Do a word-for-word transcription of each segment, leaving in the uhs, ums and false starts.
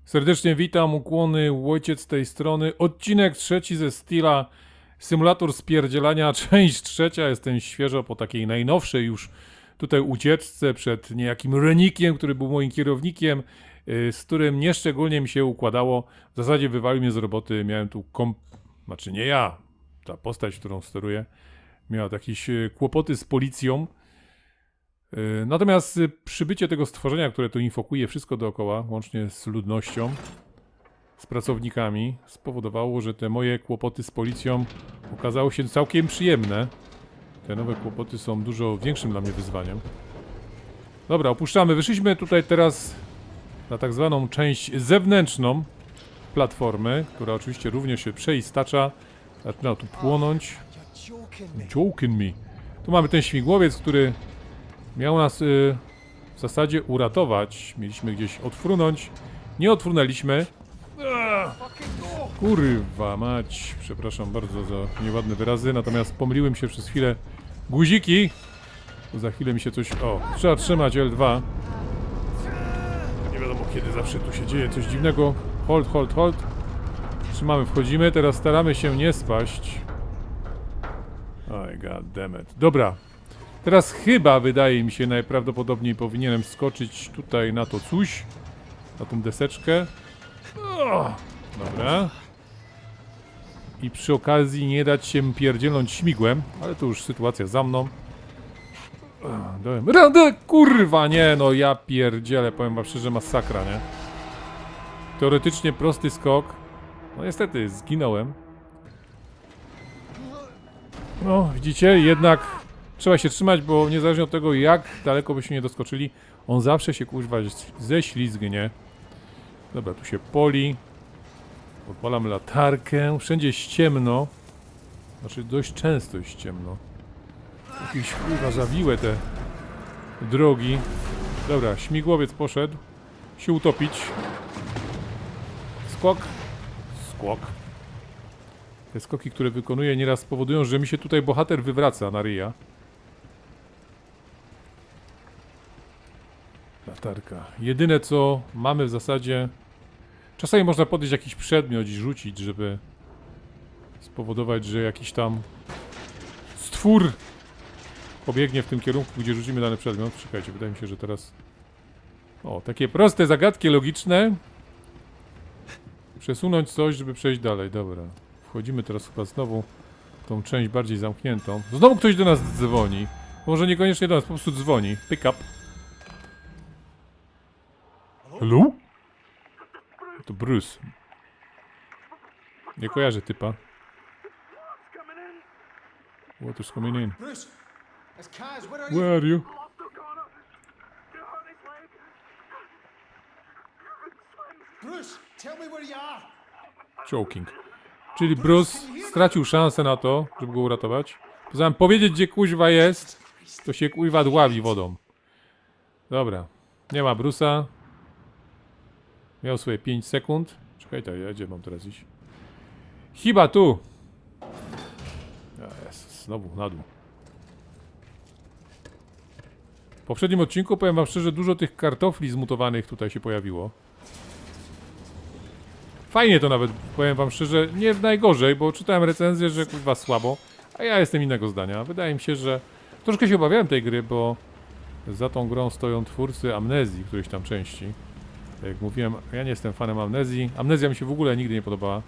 Serdecznie witam, ukłony, Wojciech z tej strony. Odcinek trzeci ze Steela, symulator spierdzielania, część trzecia. Jestem świeżo po takiej najnowszej już tutaj ucieczce przed niejakim Renikiem, który był moim kierownikiem, z którym nieszczególnie mi się układało. W zasadzie wywalił mnie z roboty, miałem tu komp... Znaczy nie ja, ta postać, którą steruję, miała jakieś kłopoty z policją. Natomiast przybycie tego stworzenia, które tu infokuje wszystko dookoła, łącznie z ludnością, z pracownikami, spowodowało, że te moje kłopoty z policją okazały się całkiem przyjemne. Te nowe kłopoty są dużo większym dla mnie wyzwaniem. Dobra, opuszczamy. Wyszliśmy tutaj teraz na tak zwaną część zewnętrzną platformy, która oczywiście również się przeistacza. Zaczyna tu płonąć. Joking me. Tu mamy ten śmigłowiec, który miał nas y, w zasadzie uratować. Mieliśmy gdzieś odfrunąć. Nie odfrunęliśmy. Kurwa mać. Przepraszam bardzo za nieładne wyrazy. Natomiast pomyliłem się przez chwilę guziki. Za chwilę mi się coś... O, trzeba trzymać L dwa. Nie wiadomo kiedy zawsze tu się dzieje coś dziwnego. Hold, hold, hold. Trzymamy, wchodzimy. Teraz staramy się nie spaść. Oj, god damn it. Dobra. Teraz chyba, wydaje mi się, najprawdopodobniej powinienem skoczyć tutaj na to coś. Na tą deseczkę. O, dobra. I przy okazji nie dać się pierdzielnąć śmigłem. Ale to już sytuacja za mną. Dałem radę, kurwa, nie, no ja pierdzielę, powiem wam szczerze, masakra, nie? Teoretycznie prosty skok. No niestety, zginąłem. No, widzicie, jednak trzeba się trzymać, bo niezależnie od tego, jak daleko byśmy nie doskoczyli, on zawsze się, kuźwa, ześlizgnie. Dobra, tu się poli. Odpalam latarkę. Wszędzie jest ciemno. Znaczy, dość często jest ciemno. Jakieś, kurwa, zawiłe te drogi. Dobra, śmigłowiec poszedł. Się utopić. Skok. Skok. Te skoki, które wykonuję, nieraz powodują, że mi się tutaj bohater wywraca na ryja. Latarka. Jedyne co mamy w zasadzie... Czasami można podejść jakiś przedmiot i rzucić, żeby spowodować, że jakiś tam stwór pobiegnie w tym kierunku, gdzie rzucimy dany przedmiot. Czekajcie, wydaje mi się, że teraz... O, takie proste zagadki logiczne. Przesunąć coś, żeby przejść dalej. Dobra. Wchodzimy teraz chyba znowu w tą część bardziej zamkniętą. Znowu ktoś do nas dzwoni. Może niekoniecznie do nas, po prostu dzwoni. Pick up. Hello? To Bruce. Nie kojarzę typa. What is coming in? Where are you? Joking. Czyli Bruce stracił szansę na to, żeby go uratować. Poza powiedzieć, gdzie kuźwa jest, to się kuźwa dławi wodą. Dobra. Nie ma Bruce'a. Miał swoje pięć sekund. Czekaj, to ja gdzie mam teraz iść? Chyba tu. A, jest, znowu na dół. W poprzednim odcinku, powiem wam szczerze, dużo tych kartofli zmutowanych tutaj się pojawiło. Fajnie to nawet, powiem wam szczerze, nie najgorzej, bo czytałem recenzję, że kurwa słabo, a ja jestem innego zdania. Wydaje mi się, że troszkę się obawiałem tej gry, bo za tą grą stoją twórcy Amnezji, którejś tam części. Jak mówiłem, ja nie jestem fanem Amnezji. Amnezja mi się w ogóle nigdy nie podobała.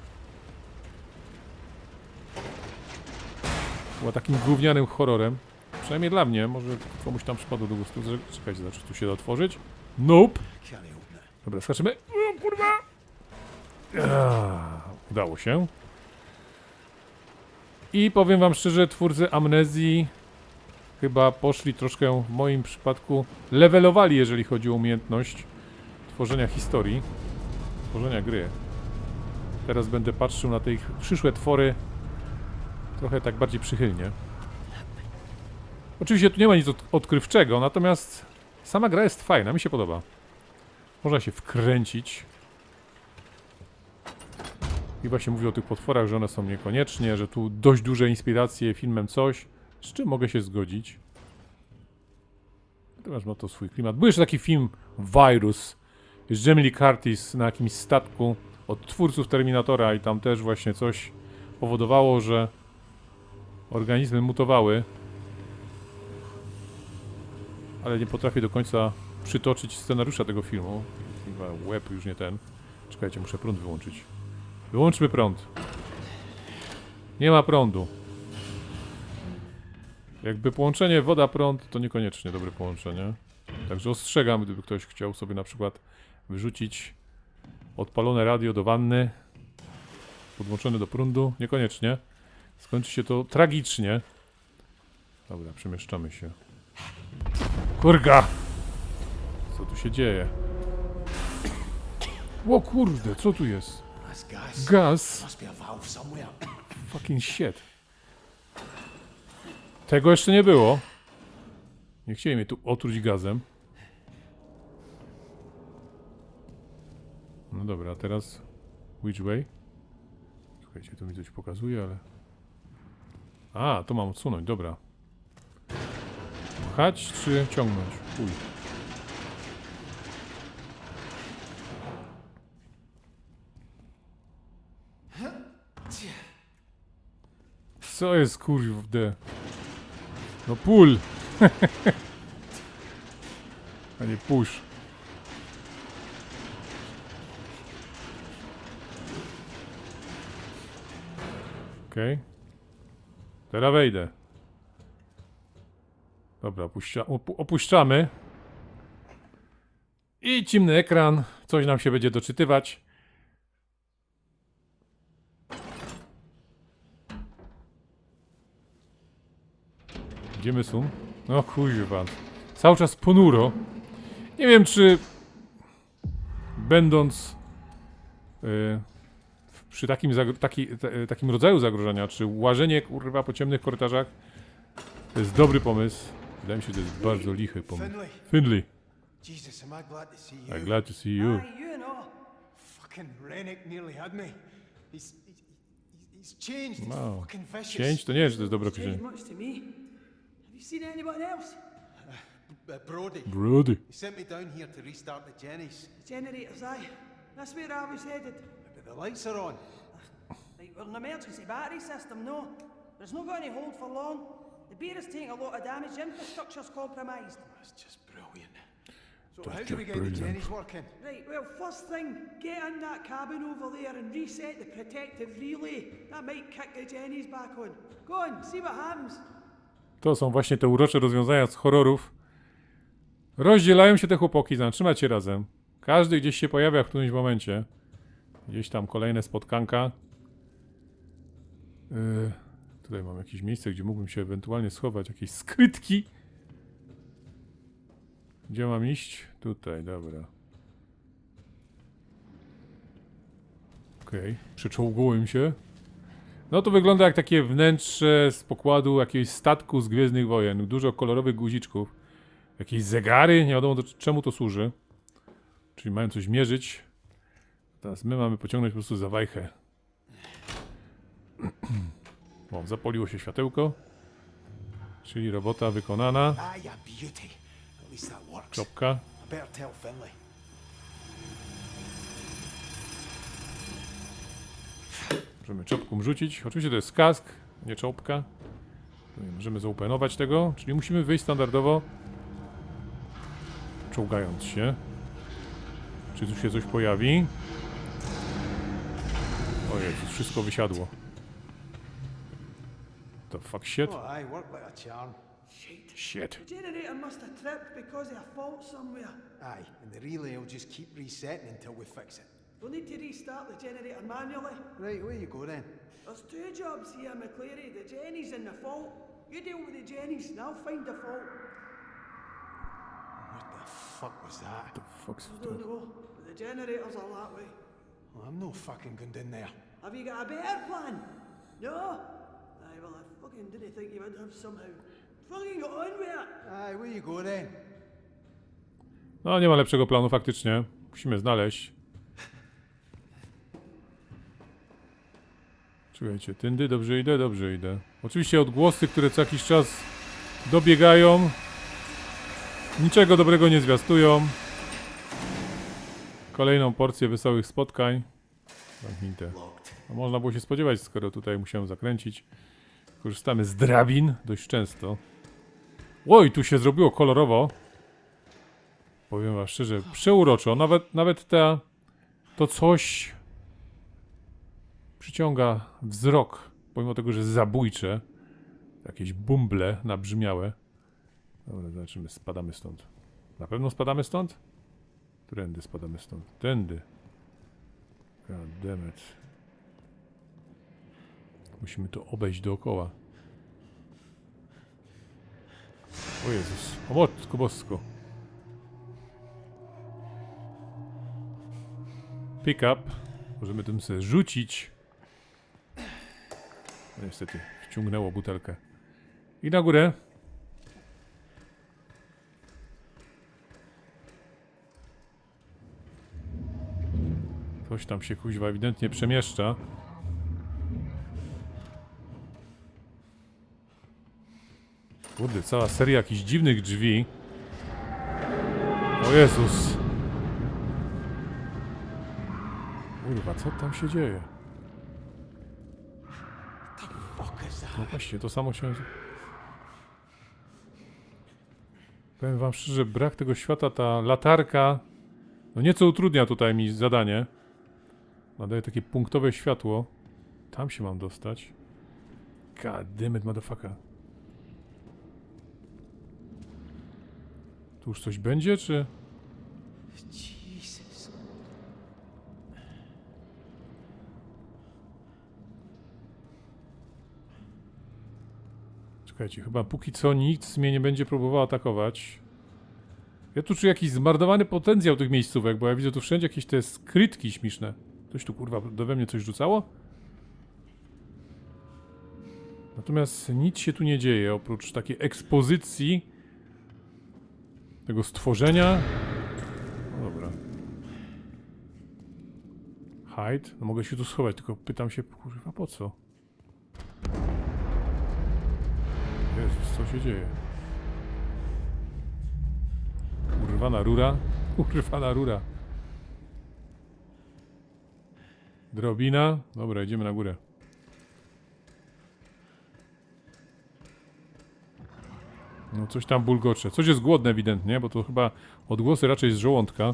Była takim gównianym horrorem. Przynajmniej dla mnie, może komuś tam przypadło do gustu. Czekajcie, znaczy tu się da otworzyć. Nope. Dobra, skaczymy. O, kurwa! Aaaa, udało się. I powiem wam szczerze, twórcy Amnezji chyba poszli troszkę, w moim przypadku, levelowali, jeżeli chodzi o umiejętność tworzenia historii, tworzenia gry. Teraz będę patrzył na te ich przyszłe twory trochę tak bardziej przychylnie. Oczywiście tu nie ma nic od odkrywczego, natomiast sama gra jest fajna, mi się podoba. Można się wkręcić. I właśnie mówię o tych potworach, że one są niekoniecznie, że tu dość duże inspiracje filmem coś, z czym mogę się zgodzić. Natomiast ma to swój klimat. Był jeszcze taki film Virus, Jest Jamie Lee Curtis na jakimś statku od twórców Terminatora i tam też właśnie coś powodowało, że organizmy mutowały. Ale nie potrafię do końca przytoczyć scenariusza tego filmu. Chyba łeb już nie ten. Czekajcie, muszę prąd wyłączyć. Wyłączmy prąd. Nie ma prądu. Jakby połączenie woda-prąd to niekoniecznie dobre połączenie. Także ostrzegam, gdyby ktoś chciał sobie na przykład wyrzucić odpalone radio do wanny, podłączone do prądu. Niekoniecznie. Skończy się to tragicznie. Dobra, przemieszczamy się. Kurga! Co tu się dzieje? O kurde, co tu jest? Gaz? Fucking shit. Tego jeszcze nie było. Nie chcieli mnie tu otruć gazem. No dobra, a teraz... Which way? Słuchajcie, tu mi coś pokazuje, ale... A, to mam odsunąć, dobra. Pchać czy ciągnąć? Uj. Co jest kurde? No pull! A nie push. Okej. Okay. Teraz wejdę. Dobra, opuścia opu opuszczamy. I ciemny ekran. Coś nam się będzie doczytywać. Gdzie my są? No kurwa. Cały czas ponuro. Nie wiem, czy będąc yy, przy takim, taki, t, takim rodzaju zagrożenia, czy łażenie kurwa po ciemnych korytarzach to jest dobry pomysł. Wydaje mi się, że to jest bardzo lichy pomysł. Findlay. Jesus, am I glad to see you. I'm glad to see you. Aye, you know. Fucking Rennick nearly had me. He's, he's, he's changed. He's Wow. fucking vicious. Change to nie jest, że to jest dobre Changed określenie. much to me. Have you seen anyone else? Uh, Brody. Brody. He sent me down here to restart the Jennies. The generators, aye. That's where I was headed. But the lights are on. Like, we're an emergency battery system, no. There's not going to hold for long. The beer is taking a lot of damage, the infrastructure's compromised. That's just brilliant. So That's how do we just get brilliant. the Jennies working? Right, well, first thing, get in that cabin over there and reset the protective relay. That might kick the Jennies back on. Go on, see what happens. To są właśnie te urocze rozwiązania z horrorów. Rozdzielają się te chłopaki, znaczy trzymać się razem. Każdy gdzieś się pojawia w którymś momencie. Gdzieś tam kolejne spotkanka. Yy, tutaj mam jakieś miejsce, gdzie mógłbym się ewentualnie schować. Jakieś skrytki. Gdzie mam iść? Tutaj, dobra. Okej, okay. Przeczołgałem się. No to wygląda jak takie wnętrze z pokładu jakiegoś statku z Gwiezdnych Wojen. Dużo kolorowych guziczków. Jakieś zegary, nie wiadomo do czemu to służy. Czyli mają coś mierzyć. Teraz my mamy pociągnąć po prostu za wajchę. O, zapoliło się światełko. Czyli robota wykonana. Ah, yeah, beauty. At least that works. Kropka. I better tell Finlay. Możemy czopką rzucić. Oczywiście to jest kask, nie czopka. Nie możemy zaupenować tego, czyli musimy wyjść standardowo. Czołgając się. Czy tu się coś pojawi? Ojej, to wszystko wysiadło. The fuck shit? Oh, I work like a charm. Shit. Shit. The generator must have tripped because of a fault somewhere. Aye, and the relay will just keep resetting until we fix it. We'll need to restart the generator manually. Right, where you go then? There's two jobs here, McCleary. The Jennies and the fault. You deal with the Jennies and I'll find the fault. What the fuck was that? The fuck's I don't know, but the generators are that way. Well, I'm no fucking going in there. Have you got a better plan? No? Aye, well, I fucking didn't think you would have somehow. Fucking got on with it. Aye, where you go then? No, nie ma lepszego planu faktycznie. Musimy znaleźć. Czekajcie, tędy dobrze idę, dobrze idę. Oczywiście odgłosy, które co jakiś czas dobiegają, niczego dobrego nie zwiastują. Kolejną porcję wesołych spotkań. Zamknięte. No, można było się spodziewać, skoro tutaj musiałem zakręcić. Korzystamy z drabin dość często. Oj, tu się zrobiło kolorowo. Powiem wam szczerze, przeuroczo. Nawet, nawet ta, to coś przyciąga wzrok. Pomimo tego, że jest zabójcze. Jakieś bumble nabrzmiałe. Dobra, zobaczymy, spadamy stąd. Na pewno spadamy stąd? Którędy spadamy stąd? Tędy. God damn it. Musimy to obejść dookoła. O Jezus. O matko bosko. Pick up. Możemy tym sobie rzucić. No niestety, wciągnęło butelkę. I na górę. Coś tam się kuźwa ewidentnie przemieszcza. Kurde, cała seria jakichś dziwnych drzwi. O Jezus. Kurwa, co tam się dzieje? No właśnie, to samo się... Powiem wam szczerze, brak tego świata, ta latarka... No nieco utrudnia tutaj mi zadanie. Nadaje takie punktowe światło. Tam się mam dostać. God damn it, motherfucker. Tu już coś będzie, czy... Jesus. Czekajcie, chyba póki co nic mnie nie będzie próbowało atakować. Ja tu czuję jakiś zmarnowany potencjał tych miejscówek, bo ja widzę tu wszędzie jakieś te skrytki śmieszne. Ktoś tu kurwa do we mnie coś rzucało? Natomiast nic się tu nie dzieje, oprócz takiej ekspozycji tego stworzenia. No dobra. Hide? No mogę się tu schować, tylko pytam się, kurwa, po co? Jezus, co się dzieje? Urwana rura? Urwana rura. Drobina. Dobra, idziemy na górę. No coś tam bulgocze. Coś jest głodne ewidentnie, bo to chyba odgłosy raczej z żołądka.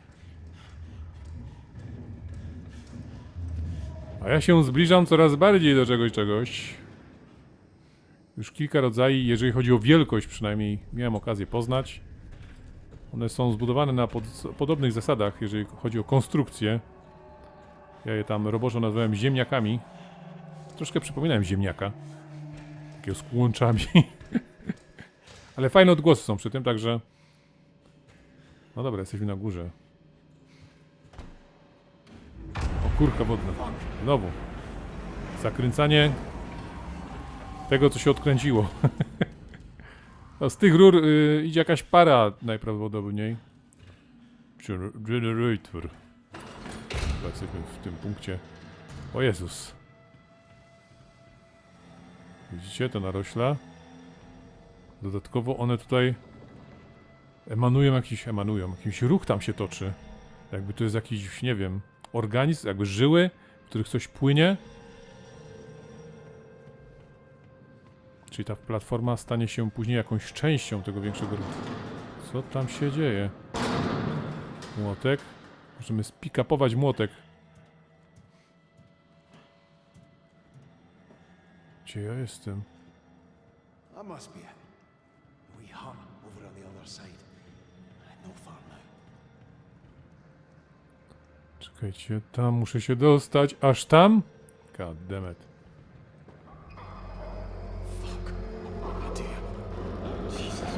A ja się zbliżam coraz bardziej do czegoś, czegoś. Już kilka rodzajów, jeżeli chodzi o wielkość przynajmniej, miałem okazję poznać. One są zbudowane na pod, podobnych zasadach, jeżeli chodzi o konstrukcję. Ja je tam roboczo nazwałem ziemniakami. Troszkę przypominałem ziemniaka. Takiego z kłączami. Ale fajne odgłosy są przy tym, także... No dobra, jesteśmy na górze. O kurka wodna. Znowu. Zakręcanie tego, co się odkręciło. No, z tych rur y, idzie jakaś para najprawdopodobniej. Generator. Chyba jesteśmy w tym punkcie. O Jezus. Widzicie te narośla? Dodatkowo one tutaj emanują jakiś, emanują, jakiś ruch tam się toczy. Jakby to jest jakiś, nie wiem, organizm, jakby żyły, w których coś płynie. Czyli ta platforma stanie się później jakąś częścią tego większego ruchu. Co tam się dzieje? Młotek. Możemy spikapować młotek. Gdzie ja jestem? That must be it. The wee hut over on the other side. No far now. Czekajcie, tam muszę się dostać. Aż tam? God damn it. Fuck. Oh dear. Jesus.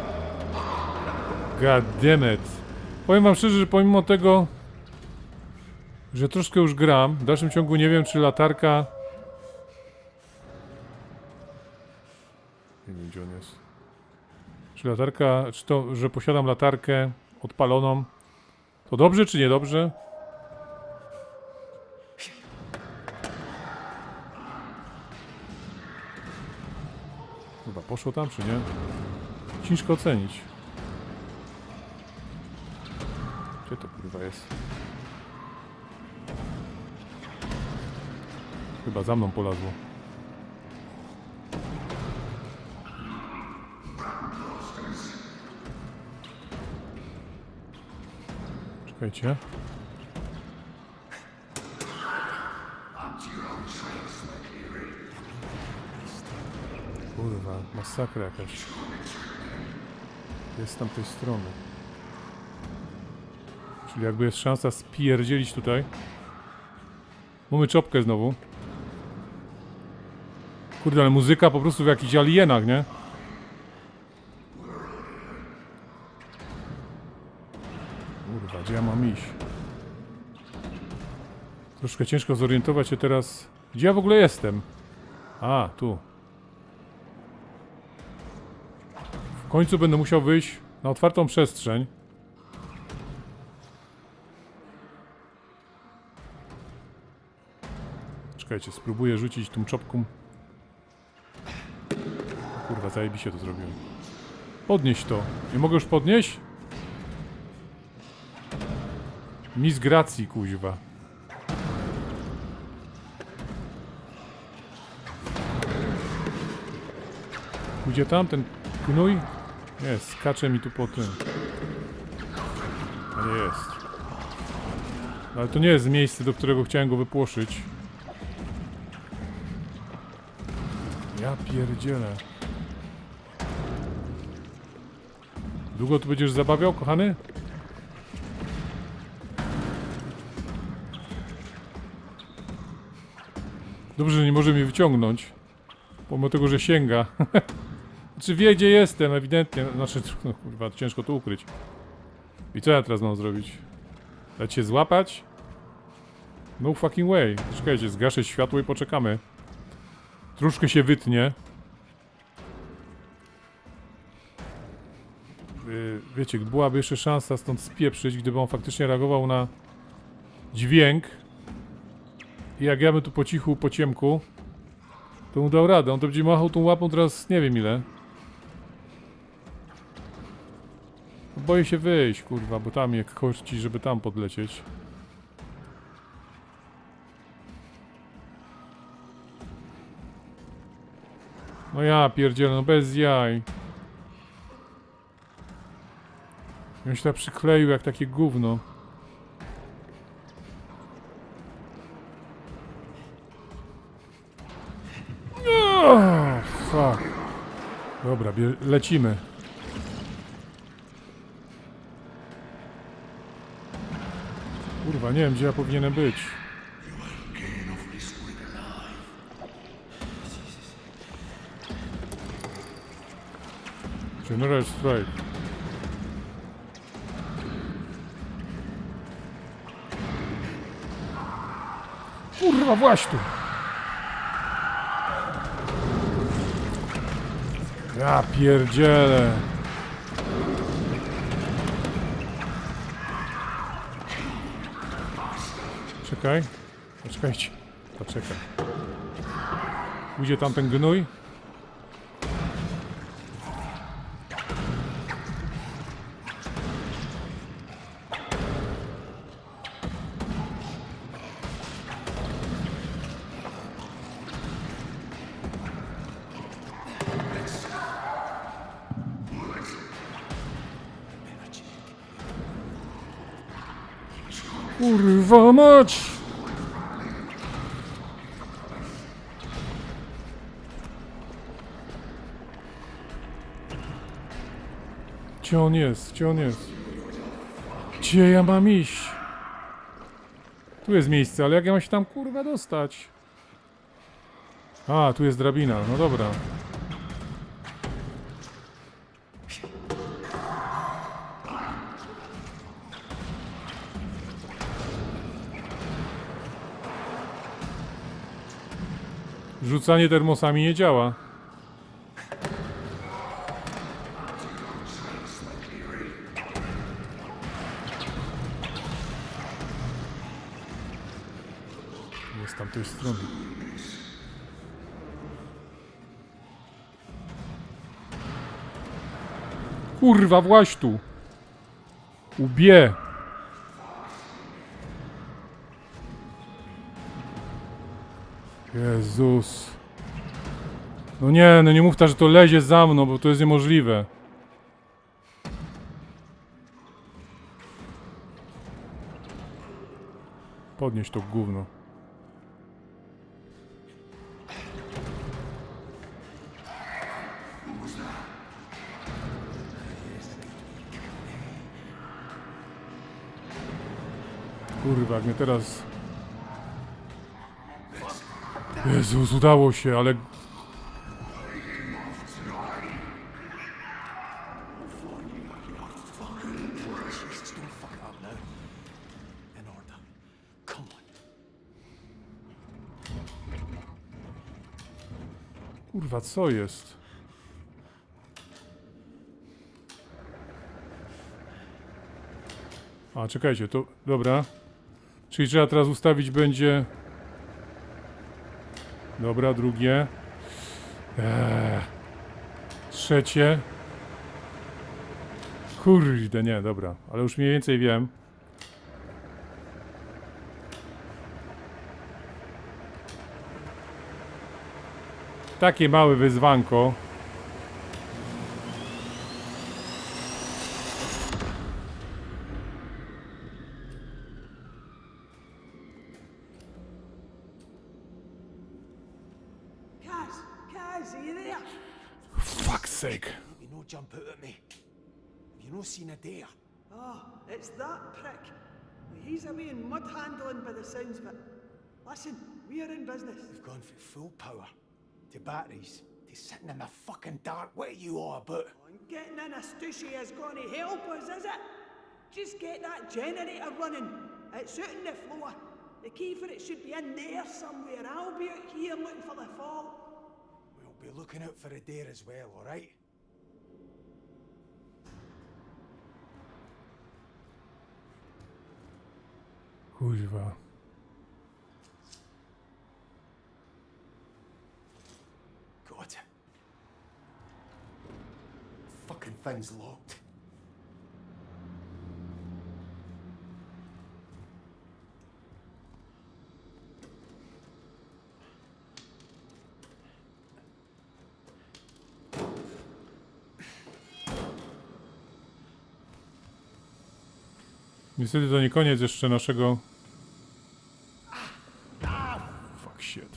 God damn it. Powiem wam szczerze, że pomimo tego, że troszkę już gram, w dalszym ciągu nie wiem, czy latarka... Nie wiem, gdzie on jest. Czy latarka, czy to, że posiadam latarkę odpaloną, to dobrze, czy niedobrze? Chyba poszło tam, czy nie? Ciężko ocenić. Gdzie to kurwa jest? Chyba za mną polazło. Czekajcie. Kurwa, masakra jakaś. Jest z tamtej strony. Czyli jakby jest szansa spierdzielić tutaj. Mamy czopkę znowu. Kurde, ale muzyka po prostu w jakichś alienach, nie? Kurwa, gdzie ja mam iść? Troszkę ciężko zorientować się teraz. Gdzie ja w ogóle jestem? A, tu. W końcu będę musiał wyjść na otwartą przestrzeń. Czekajcie, spróbuję rzucić tą czopką. Kurwa, zajebiście to zrobiłem. Podnieś to. Nie mogę już podnieść? Miss Gracji, kuźwa. Gdzie tam ten gnój? Nie, skacze mi tu po tym. A nie jest. Ale to nie jest miejsce, do którego chciałem go wypłoszyć. Ja pierdzielę. Długo tu będziesz zabawiał, kochany? Dobrze, że nie może mnie wyciągnąć. Pomimo tego, że sięga. Czy wie, gdzie jestem, ewidentnie. Znaczy, no kurwa, ciężko to ukryć. I co ja teraz mam zrobić? Dać się złapać? No fucking way. Czekajcie, zgaszę światło i poczekamy. Troszkę się wytnie. Yy, wiecie, byłaby jeszcze szansa stąd spieprzyć, gdyby on faktycznie reagował na dźwięk. I jak ja bym tu po cichu, po ciemku, to mu dał radę. On to będzie machał tą łapą teraz nie wiem ile. Boję się wyjść, kurwa, bo tam jak kości, żeby tam podlecieć. No ja pierdzielę, no bez jaj. Ja się tam przykleił jak takie gówno. Oh, fuck. Dobra, lecimy. Kurwa, nie wiem, gdzie ja powinienem być. General Strike. Kurwa, właśnie tu. Ja pierdzielę. Czekaj. Poczekajcie. Poczekaj. Pójdzie tam ten gnój. Kurwa mać! Gdzie on jest? Gdzie on jest? Gdzie ja mam iść? Tu jest miejsce, ale jak ja mam się tam kurwa dostać? A, tu jest drabina, no dobra. Rzucanie termosami nie działa. Jest tam tej strony. Kurwa, właź tu. Ubie. Jezus. No nie, no nie mów ta, że to lezie za mną, bo to jest niemożliwe. Podnieś to gówno. Kurwa, jak mnie teraz... Jezus, udało się, ale... Jesus, don't fuck it up now. In order. Come on. Kurwa, co jest? A, czekajcie, to... Dobra. Czyli trzeba teraz ustawić będzie... Dobra, drugie. Eee. Trzecie. Kurde, nie, dobra. Ale już mniej więcej wiem. Takie małe wyzwanko. Kaz, Kaz, are you there? Fuck's sake. You no jump out at me. Have you no seen a dare? Oh, it's that prick. Well, he's away in mud handling by the sounds of it. Listen, we're in business. We've gone from full power to batteries to sitting in the fucking dark. What are you all about? And getting in a stushy is going to help us, is it? Just get that generator running. It's out on the floor. The key for it should be in there somewhere. I'll be out here looking for the fall. We'll be looking out for a dare as well, alright? Kurwa. Got it. Fucking thing's locked. Niestety to nie koniec jeszcze naszego... Fuck shit.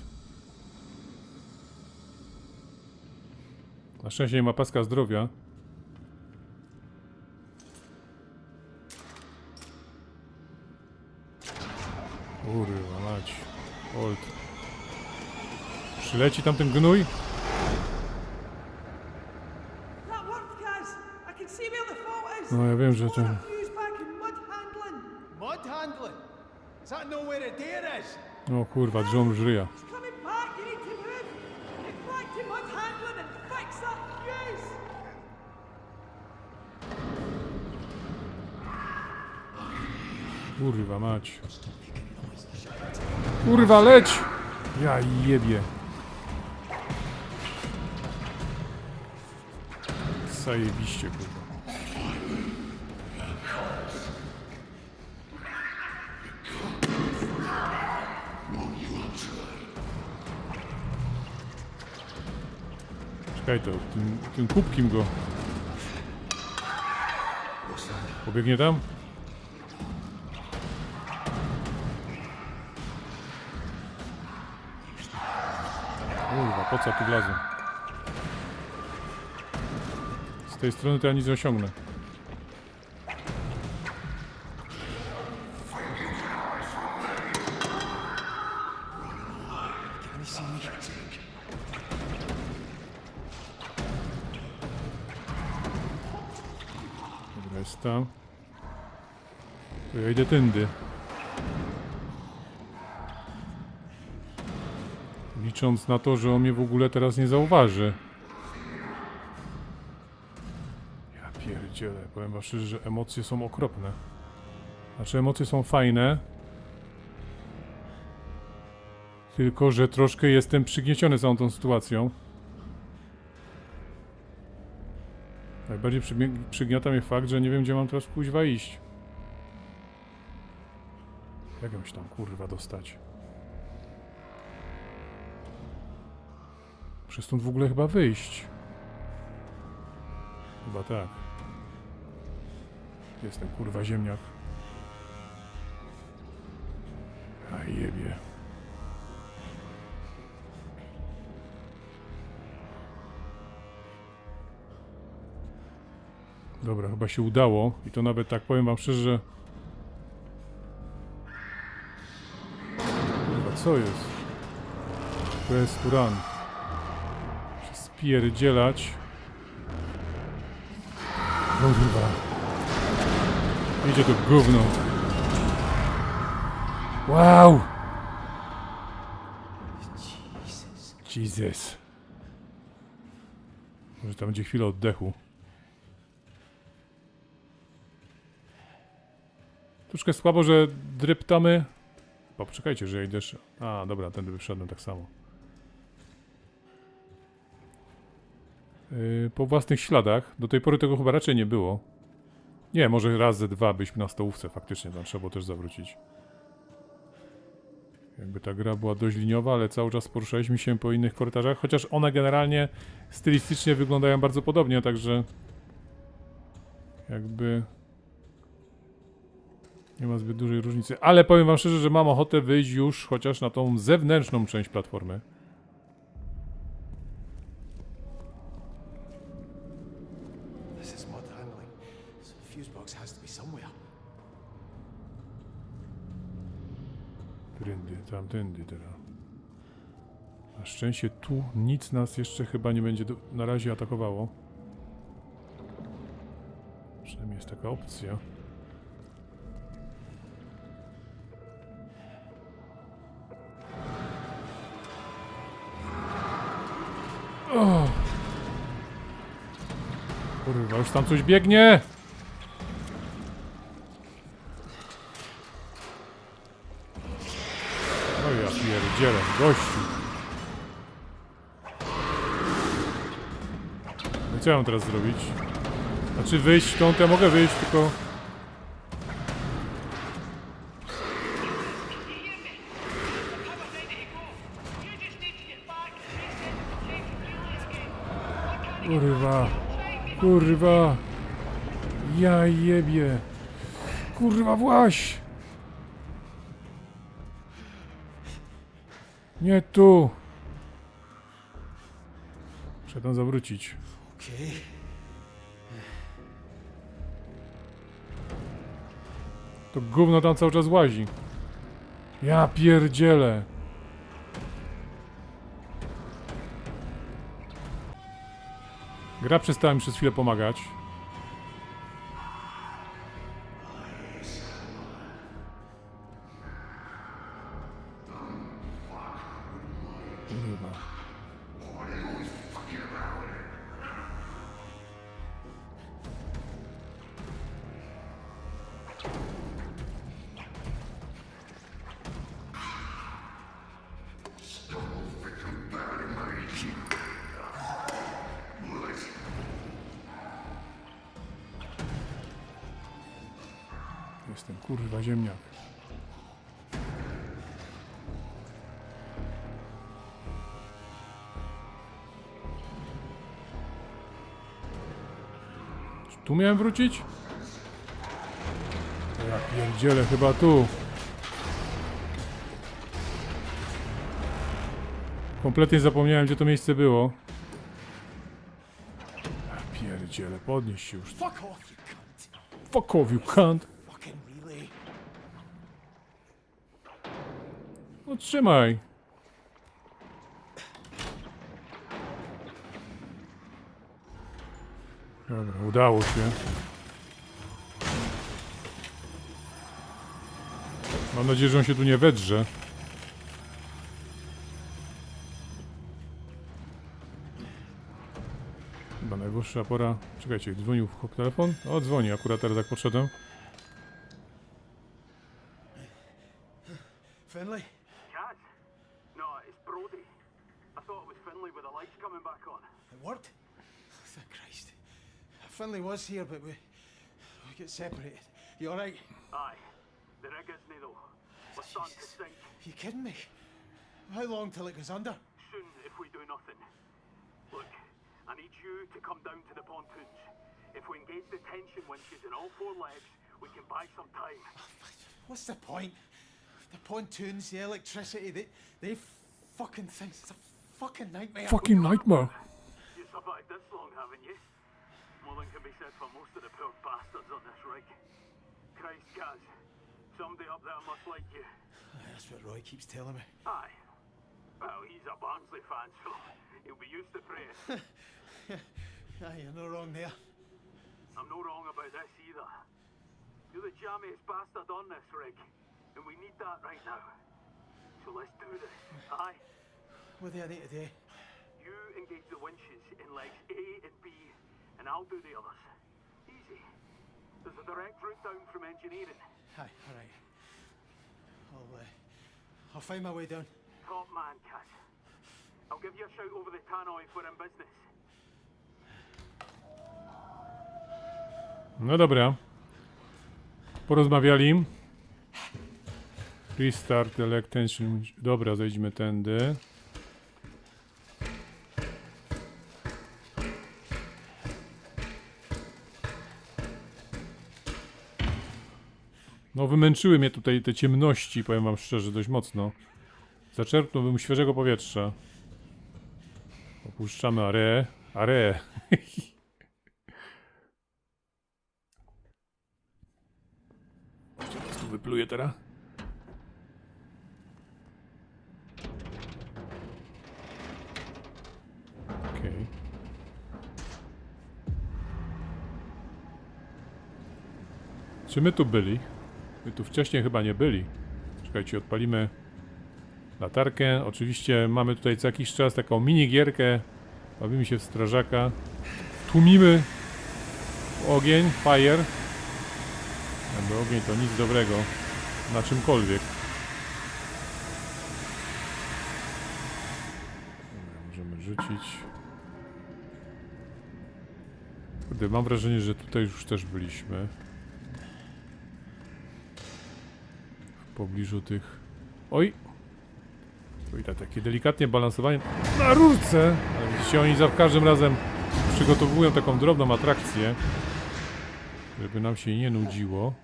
Na szczęście nie ma paska zdrowia. Kurwa mać. Old. Przyleci tam ten gnój? That worked, Kaz. I can see where the fault is. No ja wiem, że to... Use back in mud handling. Mud handling? Is that not where a dare is? O kurwa, drżą żryja. It's coming back. You need to move. Get back to mud handling and fix that fuse. Kurwa mać. Kurwa, leć! Ja jebie. Zajebiście, kurwa. Czekaj to, tym, tym kubkiem go. Pobiegnie tam? Kurwa, po co tu wlazłem? Z tej strony to ja nic nie osiągnę. Can you see me? Dobra, jest tam. To ja idę tędy. Licząc na to, że on mnie w ogóle teraz nie zauważy. Ja pierdzielę, powiem wam szczerze, że emocje są okropne. Znaczy emocje są fajne. Tylko, że troszkę jestem przygnieciony całą tą sytuacją. Najbardziej przygniata mnie fakt, że nie wiem, gdzie mam teraz kuźwa iść. Jak ją się tam kurwa dostać? Muszę stąd w ogóle chyba wyjść. Chyba tak. Jestem kurwa ziemniak. A jebie. Dobra, chyba się udało i to nawet tak powiem wam szczerze, że... Kurwa, co jest? To jest run. Muszę spierdzielać. Kurwa. Idzie to gówno. Wow! Jesus. Jesus. Może tam będzie chwilę oddechu. Troszkę słabo, że dryptamy. Poczekajcie, że ja idę. A, dobra, tędy wyszedłem tak samo. Yy, po własnych śladach. Do tej pory tego chyba raczej nie było. Nie, może raz ze dwa byśmy na stołówce faktycznie, tam trzeba było też zawrócić. Jakby ta gra była dość liniowa, ale cały czas poruszaliśmy się po innych korytarzach, chociaż one generalnie stylistycznie wyglądają bardzo podobnie, także... Jakby... Nie ma zbyt dużej różnicy, ale powiem wam szczerze, że mam ochotę wyjść już chociaż na tą zewnętrzną część platformy. This is mud handling. So the fuse box has to be somewhere. Tędy, tamtędy teraz. Na szczęście tu nic nas jeszcze chyba nie będzie do, na razie atakowało. Przynajmniej jest taka opcja. O! Kurwa, już tam coś biegnie! O ja pierdzielę, gościu. No co ja mam teraz zrobić? Znaczy wyjść stąd, ja mogę wyjść, tylko... Kurwa, kurwa, ja jebie, kurwa właś, nie tu, muszę tam zawrócić. Okay. To gówno tam cały czas łazi, ja pierdzielę. Gra przestała mi przez chwilę pomagać. Kurwa. Jestem kurwa ziemniak. Czy tu miałem wrócić? Ja pierdzielę, chyba tu. Kompletnie zapomniałem, gdzie to miejsce było. Ja pierdzielę, podnieś się już. Fuck off, you cunt. Fuck off, you cunt. Fucking relay. No trzymaj. Dobra, udało się. Mam nadzieję, że on się tu nie wedrze. Chyba najwyższa pora... Czekajcie, dzwonił w telefon? O, dzwoni, akurat teraz jak podszedłem. Finley? Kaz? No, it's Brody. I thought it was Finley with the lights coming back on. It worked? Thank Christ. Finley was here, but we, we get separated. You alright? Aye. The rig isn't though. We're starting to Jesus. sink. You kidding me? How long till it goes under? Soon if we do nothing. Look, I need you to come down to the pontoons. If we engage the tension winches in all four legs, we can buy some time. What's the point? The pontoons, the electricity, they, they fucking things. It's a fucking nightmare. Fucking nightmare. You survived this long, haven't you? More than can be said for most of the poor bastards on this rig. Christ, Gaz. Somebody up there must like you. That's what Roy keeps telling me. Aye. Well, he's a Barnsley fan, so he'll be used to praise. Aye, you're no wrong there. I'm no wrong about this either. You're the jammiest bastard on this rig, and we need that right now. So let's do this, aye? What do I need to do? You engage the winches in legs A and B, and I'll do the others. Easy. There's a direct route down from engineering. Aye, alright. I'll, uh, I'll find my way down. Top man, Cat. I'll give you a shout over the tannoy if we're in business. No dobra. Porozmawiali. Restart elect tension. Dobra, zejdźmy tędy. No wymęczyły mnie tutaj te ciemności, powiem wam szczerze, dość mocno. Zaczerpnąłbym świeżego powietrza. Opuszczamy areę. Areę. Co tu wypluje teraz? Okej. Okay. Czy my tu byli? My tu wcześniej chyba nie byli. Czekajcie, odpalimy latarkę. Oczywiście mamy tutaj co jakiś czas taką minigierkę. Bawimy się w strażaka. Tłumimy ogień, fire. Bo ogień to nic dobrego na czymkolwiek. Możemy rzucić. Kurde, mam wrażenie, że tutaj już też byliśmy. W pobliżu tych... Oj! To i tak takie delikatnie balansowanie na rurce. Ale widzicie, oni za każdym razem przygotowują taką drobną atrakcję, żeby nam się nie nudziło.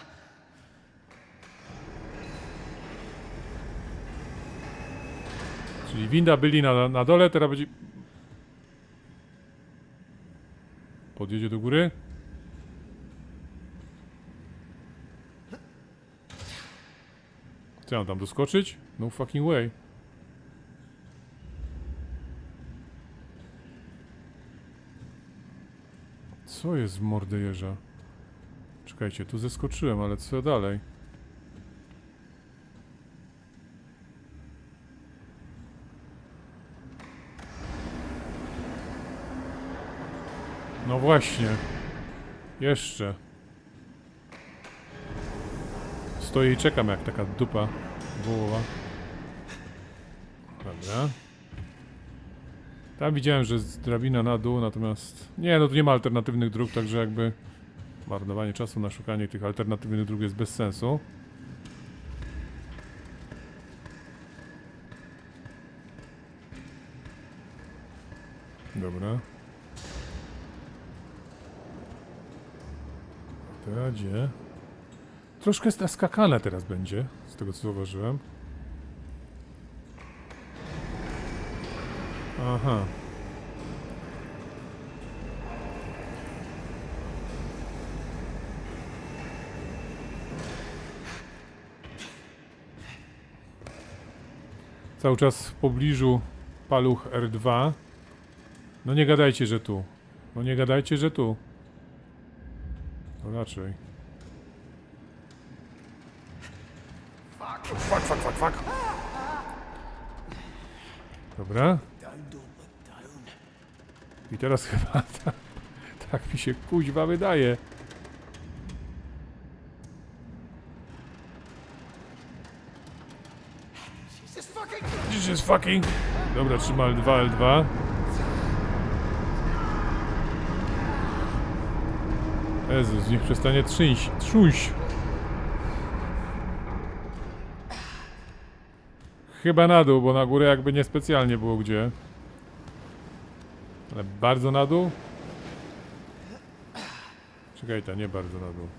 Czyli winda byli na, na dole, teraz będzie... Podjedzie do góry. Co mam tam doskoczyć? No fucking way. Co jest w mordę jeża? Czekajcie, tu zeskoczyłem, ale co dalej? No właśnie. Jeszcze. Stoję i czekam jak taka dupa wołowa. Dobra. Tam widziałem, że jest drabina na dół, natomiast... Nie, no tu nie ma alternatywnych dróg, także jakby... Marnowanie czasu na szukanie tych alternatywnych dróg jest bez sensu. Dobra. Teraz gdzie? Troszkę jest naskakane teraz będzie, z tego co zauważyłem. Aha. Cały czas w pobliżu paluch R dwa. No nie gadajcie, że tu. No nie gadajcie, że tu. No raczej. Fuck, fuck, fuck, fuck. Dobra. I teraz chyba tak, tak mi się kuźwa wydaje. Jesus fucking. Dobra, trzyma L dwa, L dwa. Jezus, niech przestanie trząść. Trząść. Chyba na dół, bo na górę jakby niespecjalnie było gdzie. Ale bardzo na dół? Czekaj, ta nie bardzo na dół.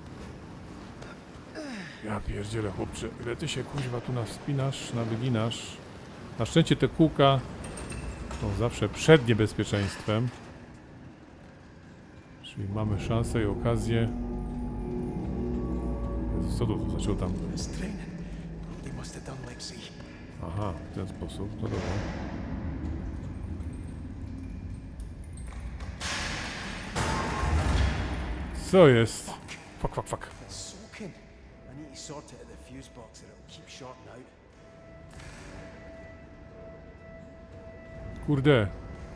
Ja pierdzielę, chłopcze, ile ty się kuźwa tu nawspinasz, nawyginasz. Na szczęście te kółka są zawsze przed niebezpieczeństwem. Czyli mamy szansę i okazję. Jezus, co tu zaczął tam? It's training. They must have done Lexi. Aha, w ten sposób, to dobra. Co jest? Fuck, fuck, fuck. It's soaking. I need to sort it at the fuse box or it'll keep shorting out. Kurde.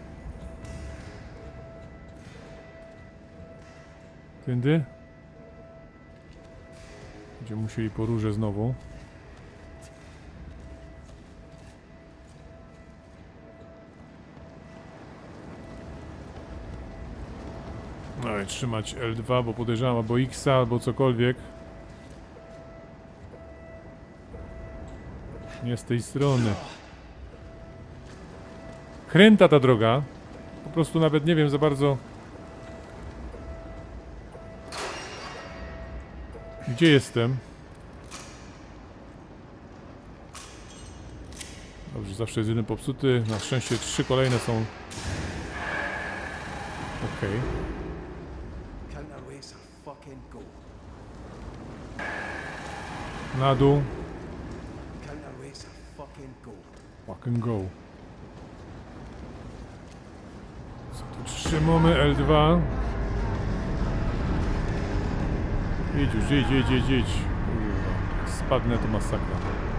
Tędy? Będziemy musieli po róże znowu. No i trzymać L dwa, bo podejrzewam albo X albo cokolwiek. Nie z tej strony. Kręta ta droga. Po prostu nawet nie wiem za bardzo, gdzie jestem. Dobrze, zawsze jest jeden popsuty. Na szczęście trzy kolejne są. Okej. Okay. Counterweights are fucking go. Na dół. Counterweights are fucking go. Fucking go. Co tu trzymamy? L dwa. Idź już, idź, idź, idź, idź. Kurwa. Spadnę, to masakra.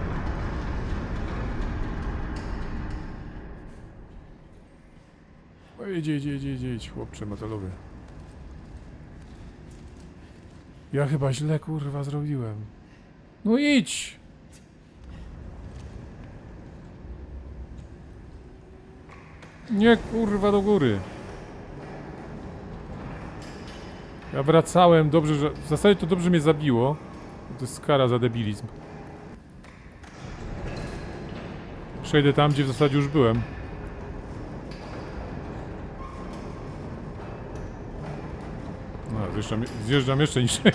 O, idź, idź, idź, idź, idź, chłopcze metalowy. Ja chyba źle, kurwa, zrobiłem. No idź! Nie, kurwa, do góry. Ja wracałem, dobrze, że... W zasadzie to dobrze mnie zabiło. To jest kara za debilizm. Przejdę tam, gdzie w zasadzie już byłem. No, zjeżdżam, zjeżdżam jeszcze niżej.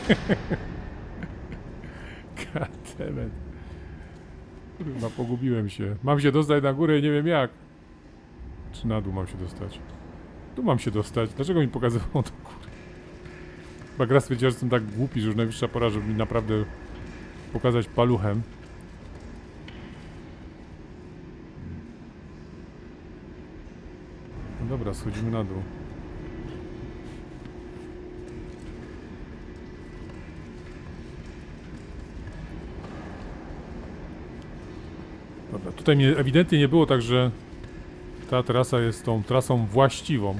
Goddammit. Kurwa, pogubiłem się. Mam się dostać na górę i nie wiem jak. Czy na dół mam się dostać? Tu mam się dostać. Dlaczego mi pokazywało do góry? Chyba gra stwierdziła, że jestem tak głupi, że już najwyższa pora, żeby mi naprawdę pokazać paluchem. No dobra, schodzimy na dół. Dobra, tutaj mnie ewidentnie nie było, także ta trasa jest tą trasą właściwą.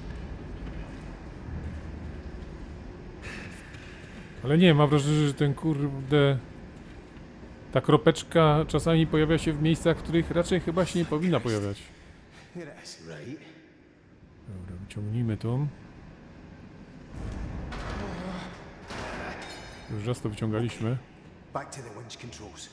Ale nie, mam wrażenie, że ten kurde... Ta kropeczka czasami pojawia się w miejscach, w których raczej chyba się nie powinna pojawiać. Here it is, right? Dobra, wyciągnijmy tą. Już raz to wyciągaliśmy. Back to the winch controls.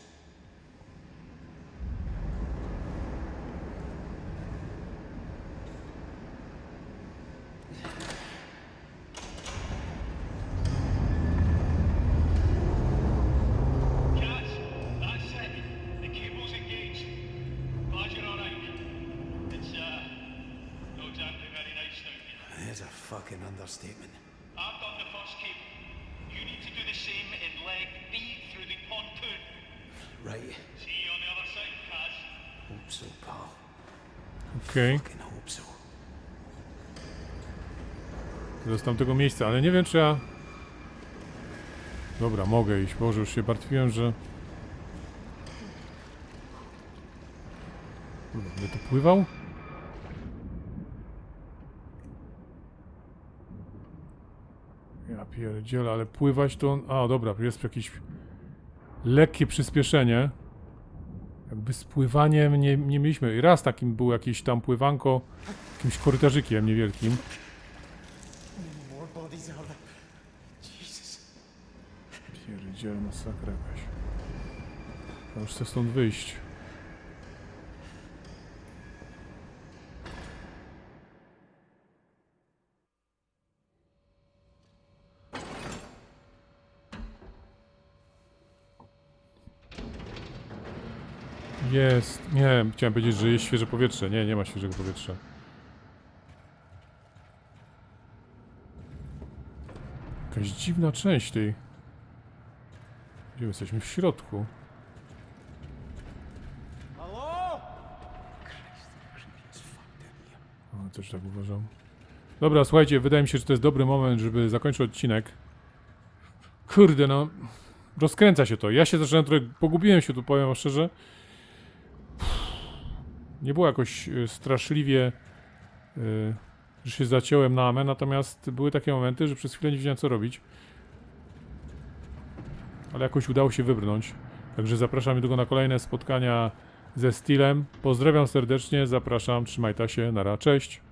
Cats, that's it. The cable's engaged. Glad you're alright. It's, uh, no exactly very nice down here. There's a fucking understatement. I've done the first cable. You need to do the same in leg B through the pontoon. Right. See you on the other side, Kaz. Hope so, pal. Okej. Fucking hope so. Okay. Z tamtego miejsca, ale nie wiem, czy ja... Dobra, mogę iść. Boże, już się martwiłem, że... Kurde, będę tu pływał? Ja pierdzielę, ale pływać to... A, dobra, jest jakieś lekkie przyspieszenie. Jakby z pływaniem nie, nie mieliśmy. I raz takim było jakieś tam pływanko jakimś korytarzykiem niewielkim. More bodies are there. Jesus. Pierdzielę, masakra jakaś. Ja już chcę stąd wyjść. Jest. Nie, chciałem powiedzieć, że jest świeże powietrze. Nie, nie ma świeżego powietrza. Jakaś dziwna część tej... Gdzie my jesteśmy? W środku. Hello? O, też tak uważam. Dobra, słuchajcie, wydaje mi się, że to jest dobry moment, żeby zakończyć odcinek. Kurde, no... Rozkręca się to. Ja się zacząłem trochę... Pogubiłem się tu, powiem wam szczerze. Nie było jakoś y, straszliwie... Y, że się zaciąłem na amę, natomiast były takie momenty, że przez chwilę nie wiedziałem co robić. Ale jakoś udało się wybrnąć. Także zapraszam niedługo na kolejne spotkania ze Steelem. Pozdrawiam serdecznie, zapraszam, trzymajcie się, nara, cześć.